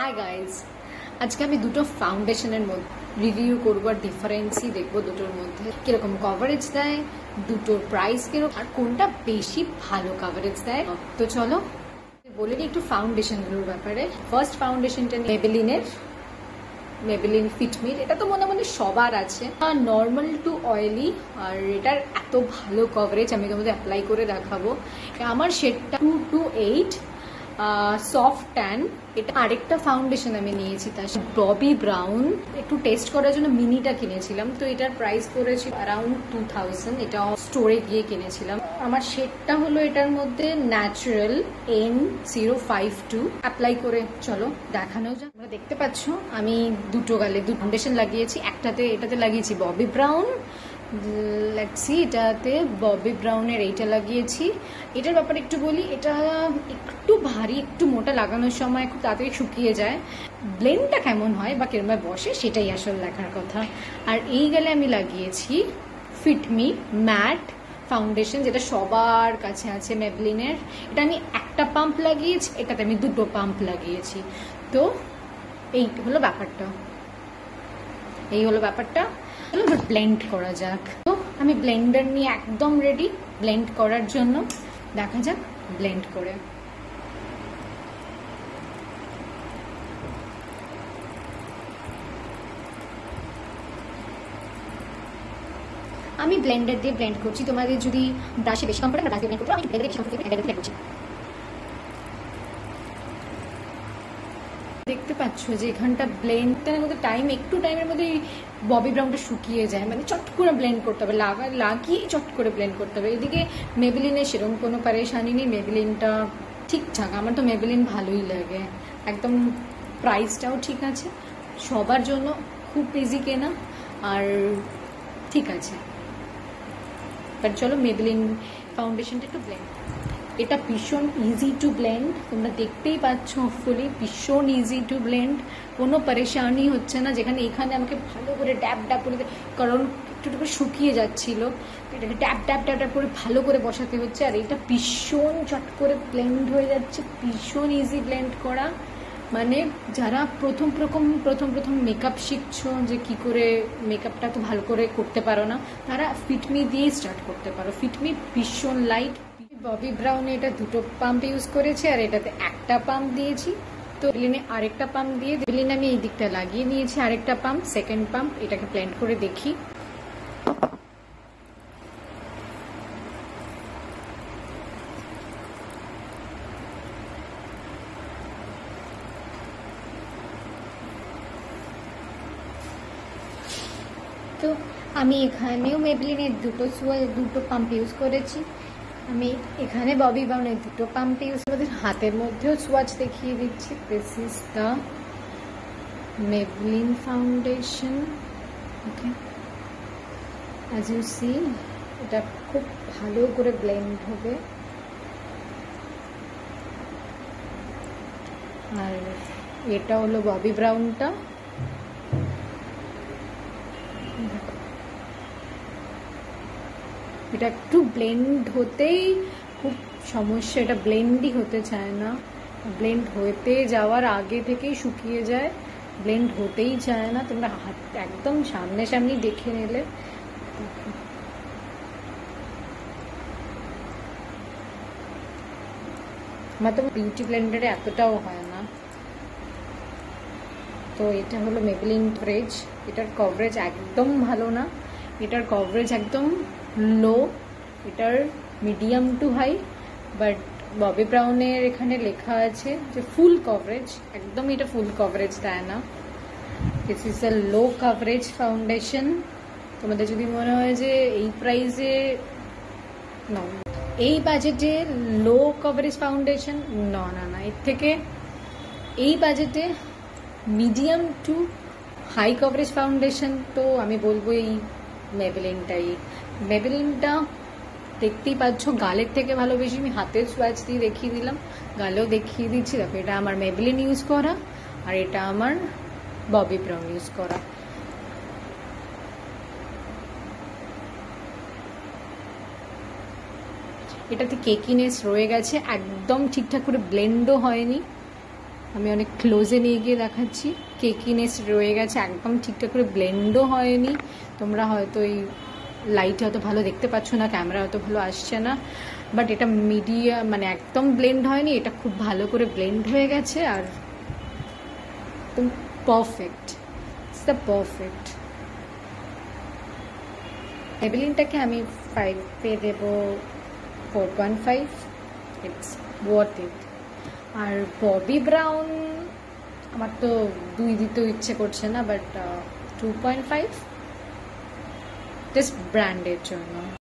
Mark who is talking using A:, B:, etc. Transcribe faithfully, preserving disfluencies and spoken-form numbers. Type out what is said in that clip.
A: Hi guys, আজকে আমি দুটো ফাউন্ডেশনের মধ্যে রিভিউ করবো আর ডিফারেন্সই দেখবো দুটোর মধ্যে কিরকম কভারেজ দেয়, দুটোর প্রাইস কিরকম আর কোনটা বেশি ভালো কভারেজ দেয়। তো চলো বলে নিই একটু ফাউন্ডেশনগুলোর ব্যাপারে। ফার্স্ট ফাউন্ডেশনটা মেবেলিনের মেবেলিন ফিটমিট। এটা তো মনে মনে সবার আছে, নর্মাল টু অয়েলি, আর এটার এত ভালো কভারেজ আমি তোমাদের অ্যাপ্লাই করে দেখাবো। আমার শেডটা two two eight soft tan. এটা আরেকটা ফাউন্ডেশন আমি নিয়েছি, তার সাথে ববি ব্রাউন। একটু টেস্ট করার জন্য মিনিটা কিনেছিলাম, তো এটার প্রাইস পড়েছিল অ্যারাউন্ড টু থাউজেন্ড। এটা স্টোরে গিয়ে কিনেছিলাম। আমার শেডটা হলো এটার মধ্যে natural N zero five two. Apply করে চলো দেখানো যাক। তোমরা দেখতে পাচ্ছ আমি দুটো গালে দু ফাউন্ডেশন লাগিয়েছি। একটাতে এটাতে লাগিয়েছি ববি ব্রাউন, লেটস সি, এটাতে ববি ব্রাউনের এইটা লাগিয়েছি। এটার ব্যাপারে একটু বলি, এটা একটু ভারী, একটু মোটা, লাগানোর সময় খুব তাড়াতাড়ি শুকিয়ে যায়। ব্লেন্ডটা কেমন হয় বা কিরম বসে সেটাই আসল দেখার কথা। আর এই গেলে আমি লাগিয়েছি ফিটমি ম্যাট ফাউন্ডেশন, যেটা সবার কাছে আছে মেবলিনের। এটা আমি একটা পাম্প লাগিয়েছি, এটাতে আমি দুটো পাম্প লাগিয়েছি। তো এই হলো ব্যাপারটা, এই হলো ব্যাপারটা এবার ব্লেন্ড করা যাক। তো আমি ব্লেন্ডার নিয়ে একদম রেডি ব্লেন্ড করার জন্য। দেখা যাক ব্লেন্ড করে। আমি ব্লেন্ডার দিয়ে ব্লেন্ড করছি। তোমাদের যদি ব্রাশে বেশি কমফোর্ট ব্রাশ দিয়ে ব্লেন্ড করতে, আমি ব্লেন্ডারে বেশি কমফোর্ট ব্লেন্ডারে ব্লেন্ড করছি। দেখতে পাচ্ছ যে এখানটা ব্লেন্ডের মধ্যে টাইম, একটু টাইমের মধ্যে ববি ব্রাউনটা শুকিয়ে যায়, মানে চট করে ব্লেন্ড করতে হবে, লাগা লাগিয়ে চট করে ব্লেন্ড করতে হবে। এদিকে মেবেলিনের সেরকম কোনো পারেশানি নেই, মেবেলিনটা ঠিকঠাক। আমার তো মেবেলিন ভালোই লাগে, একদম প্রাইসটাও ঠিক আছে, সবার জন্য খুব ইজি কেনা, আর ঠিক আছে। বাট চলো মেবেলিন ফাউন্ডেশনটা একটু ব্লেন্ড। এটা ভীষণ ইজি টু ব্লেন্ড, তোমরা দেখতেই পাচ্ছ হোপফুলি, ভীষণ ইজি টু ব্লেন্ড, কোনো পরেশানি হচ্ছে না। যেখানে এখানে আমাকে ভালো করে ড্যাপ ড্যাপ করে, কারণ একটু একটু করে শুকিয়ে যাচ্ছিল, এটাকে ড্যাপ ড্যাপ ড্যাপ ড্যাপ করে ভালো করে বসাতে হচ্ছে। আর এটা ভীষণ চট করে ব্লেন্ড হয়ে যাচ্ছে, ভীষণ ইজি ব্লেন্ড করা। মানে যারা প্রথম প্রথম প্রথম প্রথম মেকআপ শিখছো, যে কি করে মেকআপটা তো ভালো করে করতে পারো না, তারা ফিটমি দিয়েই স্টার্ট করতে পারো। ফিটমি ভীষণ লাইট। ববি ব্রাউনে এটা দুটো পাম্প ইউজ করেছি, আর এটাতে একটা পাম্প দিয়েছি। তো মেবেলিনে আরেকটা পাম্প দিয়ে মেবেলিনে আমি এই দিকটা লাগিয়ে নিয়েছি আরেকটা পাম্প, সেকেন্ড পাম্প। এটাকে ব্লেন্ড করে দেখি। তো আমি এখানেও মেবেলিনের দুটো দুটো পাম্প ইউজ করেছি। আমি এখানে ববি ব্রাউনের দুটো পাম্প ইউজ করে হাতের মধ্যেও সোয়াচ দেখিয়ে দিচ্ছি। This is the Maybelline foundation. Okay, as you see, এটা খুব ভালো করে ব্লেন্ড হবে। আর এটা হলো ববি ব্রাউনটা। এটা একটু ব্লেন্ড হতেই খুব সমস্যা, এটা ব্লেন্ডই হতে চায় না, ব্লেন্ড হতে যাওয়ার আগে থেকেই শুকিয়ে যায়, ব্লেন্ড হতেই চায় না। তোমরা হাত একদম সামনে সামনে দেখে নিলে। আমার তো বিউটি ব্লেন্ডারে এতটাও হয় না। তো এটা হলো মেবেলিন কভারেজ। এটার কভারেজ একদম ভালো না, এটার কভারেজ একদম লো, এটার medium to high. But Bobbi ব্রাউনের এখানে লেখা আছে যে ফুল কভারেজ, একদম এটা ফুল কভারেজ দেয় না। This is a low coverage foundation. তোমাদের যদি মনে হয় যে এই প্রাইসে, না, এই বাজেটে লো কভারেজ ফাউন্ডেশন, না না না, এর থেকে এই বাজেটে medium to high coverage foundation তো আমি বলবো এই মেবেলিনটাই। মেবেলিনটা দেখতেই পাচ্ছ গালের থেকে ভালো বেশি, আমি হাতের সোয়াচ দিয়ে দেখিয়ে দিলাম, গালেও দেখিয়ে দিচ্ছি। দেখো এটা আমার মেবেলিন ইউজ করা, আর এটা আমার ববি ব্রাউন ইউজ করা। এটাতে কেকিনেস রয়ে গেছে, একদম ঠিকঠাক করে ব্লেন্ডও হয়নি। আমি অনেক ক্লোজে নিয়ে গিয়ে দেখাচ্ছি, কেকিনেস রয়ে গেছে, একদম ঠিকঠাক করে ব্লেন্ডও হয়নি। তোমরা হয়তো এই লাইটে হয়তো ভালো দেখতে পাচ্ছ না, ক্যামেরা হয়তো ভালো আসছে না, বাট এটা মিডিয়াম, মানে একদম ব্লেন্ড হয়নি, এটা খুব ভালো করে ব্লেন্ড হয়ে গেছে আর একদম পারফেক্ট, ইটস দ্য পারফেক্ট। মেবেলিনটাকে আমি ফাইভ পেয়ে দেবো four point five, it's worth it. আর ববি ব্রাউন আমার তো দুই দিতেও ইচ্ছে করছে না, but two point five just ব্র্যান্ডের জন্য।